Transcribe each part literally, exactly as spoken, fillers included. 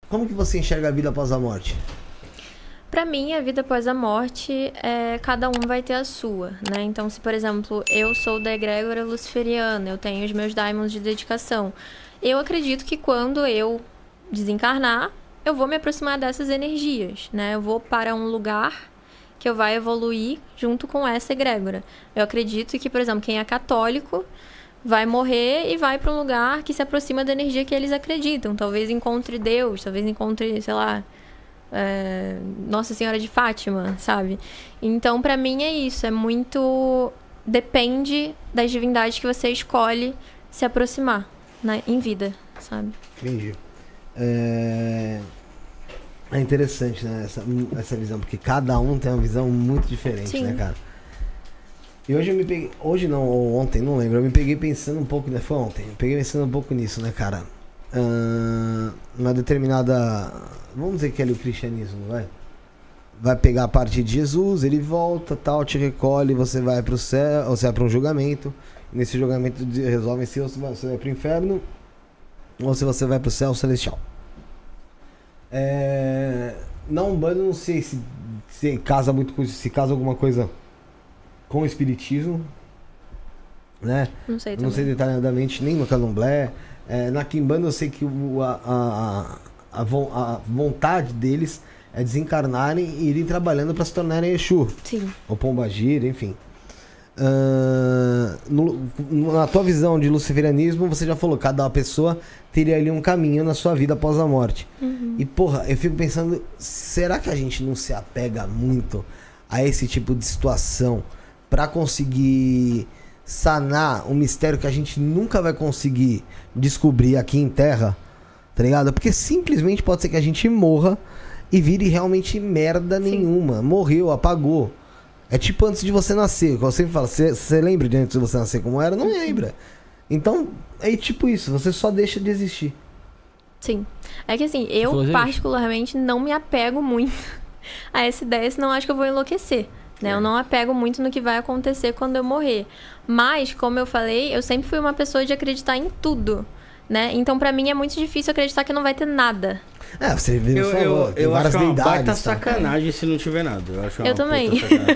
como que você enxerga a vida após a morte? Pra mim, a vida após a morte, é, cada um vai ter a sua, né? Então, se, por exemplo, eu sou da egrégora luciferiana, eu tenho os meus daimons de dedicação, eu acredito que quando eu desencarnar, eu vou me aproximar dessas energias, né? Eu vou para um lugar que eu vai evoluir junto com essa egrégora. Eu acredito que, por exemplo, quem é católico vai morrer e vai para um lugar que se aproxima da energia que eles acreditam. Talvez encontre Deus, talvez encontre, sei lá, é, Nossa Senhora de Fátima, sabe? Então, para mim é isso. É muito... Depende das divindades que você escolhe se aproximar, né, em vida, sabe? Entendi. É... é interessante, né, essa, essa visão, porque cada um tem uma visão muito diferente, Sim. né, cara? E hoje eu me peguei, hoje não, ou ontem, não lembro, eu me peguei pensando um pouco, né, foi ontem, eu peguei pensando um pouco nisso, né, cara? Uh, uma determinada, vamos dizer que é ali o cristianismo, vai? Vai pegar a parte de Jesus, ele volta, tal, te recolhe, você vai pro céu, ou você vai para um julgamento, e nesse julgamento resolve se você vai pro inferno, ou se você vai pro céu celestial. É... Na Umbanda, não sei se, se casa muito com isso, se casa alguma coisa com o espiritismo, né? Não sei também. Não sei detalhadamente, nem no Candomblé. É, na Quimbanda eu sei que o, a, a, a, a vontade deles é desencarnarem e irem trabalhando para se tornarem Exu. Sim. Ou Pombagira, enfim. Uh, no, na tua visão de luciferianismo, você já falou, cada pessoa teria ali um caminho na sua vida após a morte. Uhum. E porra, eu fico pensando, será que a gente não se apega muito a esse tipo de situação pra conseguir sanar um mistério que a gente nunca vai conseguir descobrir aqui em Terra, tá ligado? Porque simplesmente pode ser que a gente morra e vire realmente merda nenhuma. Sim. Morreu, apagou. É tipo antes de você nascer, como eu sempre falo, você lembra de antes de você nascer como era? Não lembra. Então, é tipo isso, você só deixa de existir. Sim. É que assim, eu particularmente não me apego muito a essa ideia, senão acho que eu vou enlouquecer. Né? É. Eu não apego muito no que vai acontecer quando eu morrer. Mas, como eu falei, eu sempre fui uma pessoa de acreditar em tudo. Né? Então, pra mim, é muito difícil acreditar que não vai ter nada. É, você viu, eu, falou, eu, tem eu várias acho uma deidades, baita tá? sacanagem se não tiver nada. Eu, acho uma eu também.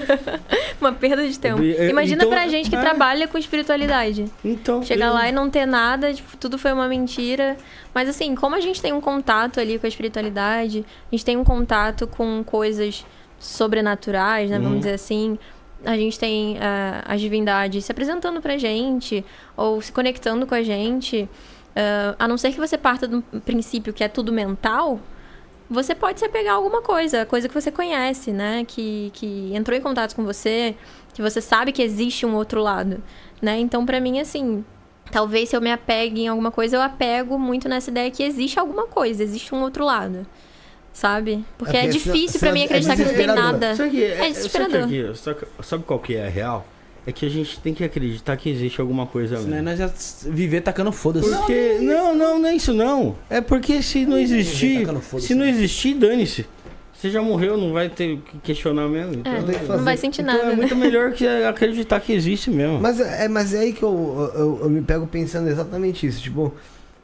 Uma perda de tempo. Eu, eu, Imagina então, pra gente que é... trabalha com espiritualidade. Então, Chegar eu... lá e não ter nada, tipo, tudo foi uma mentira. Mas assim, como a gente tem um contato ali com a espiritualidade, a gente tem um contato com coisas sobrenaturais, né? Hum. Vamos dizer assim. A gente tem uh, as divindades se apresentando pra gente, ou se conectando com a gente. Uh, a não ser que você parta do princípio que é tudo mental, você pode se apegar a alguma coisa, coisa que você conhece, né? Que, que entrou em contato com você, que você sabe que existe um outro lado, né? Então, pra mim, assim, talvez se eu me apegue em alguma coisa, eu apego muito nessa ideia que existe alguma coisa, existe um outro lado, sabe? Porque é, é difícil pra mim acreditar é que não tem nada. Sabe que é, é desesperador. Sabe, sabe qual que é a real? É que a gente tem que acreditar que existe alguma coisa ali. Senão nós já viver tacando foda-se. Porque... Não, não, não é isso não. É porque se não existir... Se não existir, dane-se. Você já morreu, não vai ter que questionar mesmo. Então, é, não vai sentir então nada. É muito melhor que acreditar que existe mesmo. Mas é, mas é aí que eu, eu, eu me pego pensando exatamente isso. Tipo...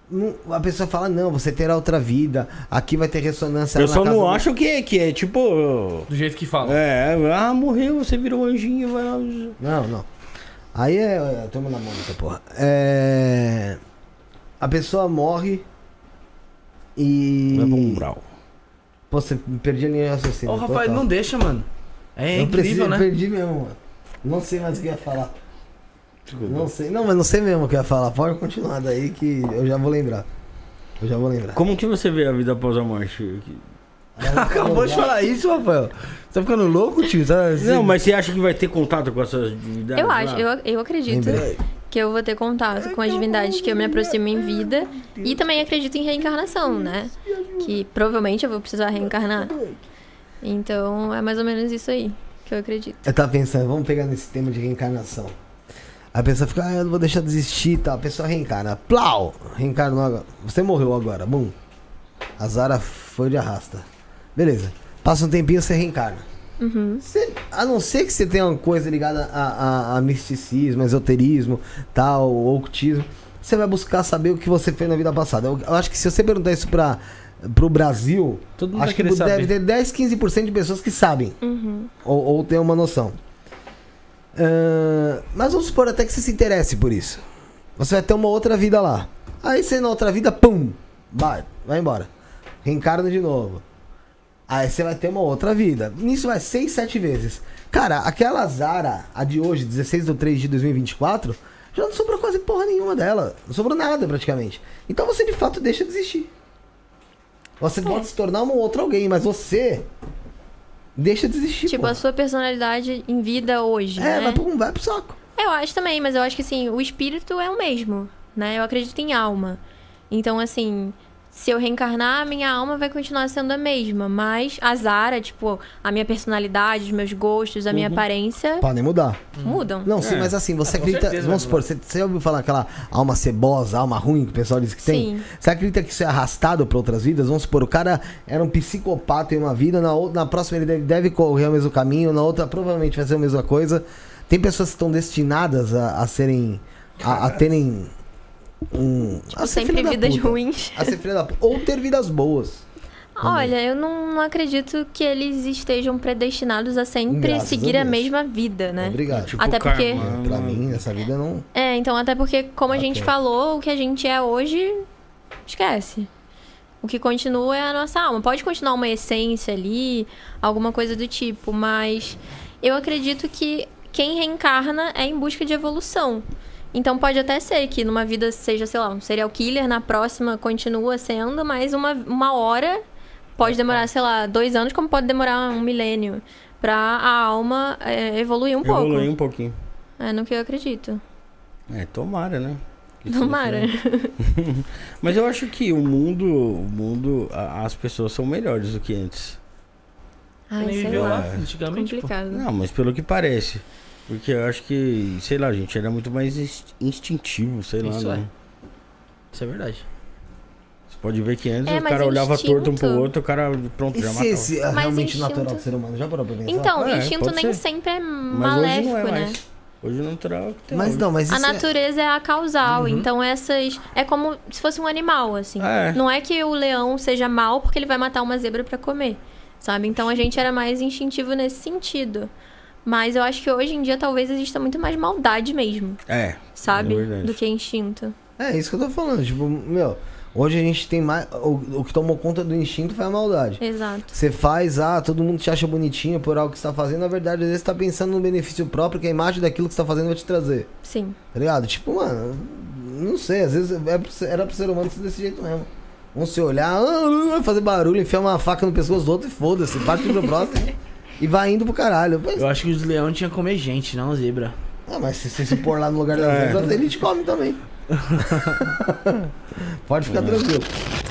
A pessoa fala, não, você terá outra vida, aqui vai ter ressonância. Eu só não acho que é, que é tipo... Do jeito que fala. É, ah, morreu, você virou anjinho, vai lá... Não, não. Aí é... Toma na mão, porra. É... A pessoa morre e... Leva um umbral. Pô, você perdi a linha raciocínio. Ô, Rafael, total. Não deixa, mano. É eu incrível, preciso, né? Eu perdi mesmo, mano. Não sei mais o que ia falar. Não sei, não, mas não sei mesmo o que eu ia falar. Pode continuar daí que eu já vou lembrar. Eu já vou lembrar. Como que você vê a vida após a morte? Acabou de falar isso, Rafael. Você tá ficando louco, tio? Tá assim... Não, mas você acha que vai ter contato com essas divindades? Eu acho, eu, eu acredito Lembrei. que eu vou ter contato com as divindades que eu me aproximo em vida. E também acredito em reencarnação, né? Que provavelmente eu vou precisar reencarnar. Então é mais ou menos isso aí que eu acredito. Eu tava pensando, vamos pegar nesse tema de reencarnação. A pessoa fica, ah, eu não vou deixar de existir e tal. A pessoa reencarna. Plau! Reencarnou agora. Você morreu agora. Bum. A Zara foi de arrasta. Beleza. Passa um tempinho, você reencarna. Uhum. Você, a não ser que você tenha uma coisa ligada a, a, a misticismo, esoterismo, tal, ocultismo, você vai buscar saber o que você fez na vida passada. Eu, eu acho que se você perguntar isso pra pro Brasil, Todo mundo acho que vai querer deve saber. ter dez, quinze por cento de pessoas que sabem. Uhum. Ou, ou tem uma noção. Uh, mas vamos supor até que você se interesse por isso. Você vai ter uma outra vida lá. Aí você na outra vida, pum, vai, vai embora. Reencarna de novo. Aí você vai ter uma outra vida. Nisso vai seis, sete vezes. Cara, aquela Zara, a de hoje, dezesseis de três de dois mil e vinte e quatro, já não sobrou quase porra nenhuma dela. Não sobrou nada praticamente. Então você de fato deixa de existir. Você é. pode se tornar um outro alguém, mas você deixa de existir. Tipo, porra. a sua personalidade em vida hoje, É, né? vai pro, vai pro saco. Eu acho também, mas eu acho que assim, o espírito é o mesmo, né? Eu acredito em alma. Então, assim, se eu reencarnar, a minha alma vai continuar sendo a mesma. Mas a Zara, tipo, a minha personalidade, os meus gostos, a minha Uhum. aparência Podem mudar. mudam. Não, sim, É. mas assim, você Ah, com acredita... certeza Vamos vai supor, você, você ouviu falar aquela alma cebosa, alma ruim que o pessoal diz que tem? Sim. Você acredita que isso é arrastado pra outras vidas? Vamos supor, o cara era um psicopata em uma vida, na, outra, na próxima ele deve, deve correr o mesmo caminho, na outra provavelmente vai ser a mesma coisa. Tem pessoas que estão destinadas a, a serem... A, a terem... Um, Tipo, a ser sempre filha da vidas puta. ruins. A ser filha da puta. Ou ter vidas boas. Olha, eu não, não acredito que eles estejam predestinados a sempre Graças seguir a a, Deus. mesma vida, né? Obrigado. Tipo, Até porque- karma, Pra não- mim, essa vida não... É, então até porque, como a Ok. gente falou, o que a gente é hoje, esquece. O que continua é a nossa alma. Pode continuar uma essência ali, alguma coisa do tipo, mas eu acredito que quem reencarna é em busca de evolução. Então pode até ser que numa vida seja, sei lá, um serial killer, na próxima continua sendo, mas uma, uma hora pode demorar, sei lá, dois anos, como pode demorar um milênio, pra a alma é, evoluir um pouco. Evoluir um pouquinho. É no que eu acredito. É, tomara, né? Que seja Tomara. assim. Mas eu acho que o mundo, o mundo, a- as pessoas são melhores do que antes. Ai, Nem sei viveu lá. lá, antigamente, pô. Complicado. Não, mas pelo que parece. Porque eu acho que, sei lá, a gente era muito mais inst- instintivo, sei lá. Isso né? é. Isso é verdade. Você pode ver que antes É, o mas cara olhava instinto- torto um pro outro, o cara pronto, E já se matava. esse é Mas realmente instinto- natural do ser humano? Já parou pra pensar? Então, É, instinto pode nem ser. sempre é Mas maléfico, hoje não é né? mais. Hoje não terá o que tem Mas hoje. não, mas A isso é... natureza é... a causal, Uhum. então essas... É como se fosse um animal, assim. É. Não é que o leão seja mau porque ele vai matar uma zebra pra comer, sabe? Então a gente era mais instintivo nesse sentido. Mas eu acho que hoje em dia talvez exista muito mais maldade mesmo, É. sabe? É verdade. Do que instinto. É isso que eu tô falando, tipo, meu, hoje a gente tem mais, o, o que tomou conta do instinto foi a maldade. Exato. Você faz, ah, todo mundo te acha bonitinho por algo que você tá fazendo, na verdade, às vezes você tá pensando no benefício próprio que a imagem daquilo que você tá fazendo vai te trazer, Sim. tá ligado? Tipo, mano, não sei, às vezes é pro ser- era pro ser humano ser desse jeito mesmo. Vamos se olhar, ah, fazer barulho, enfiar uma faca no pescoço do outro e foda-se, parte pro próximo e vai indo pro caralho. Mas, Eu acho que os leões tinham que comer gente, não zebra. ah, mas se você se pôr lá no lugar das É. zebras, ele te come também. Pode ficar tranquilo.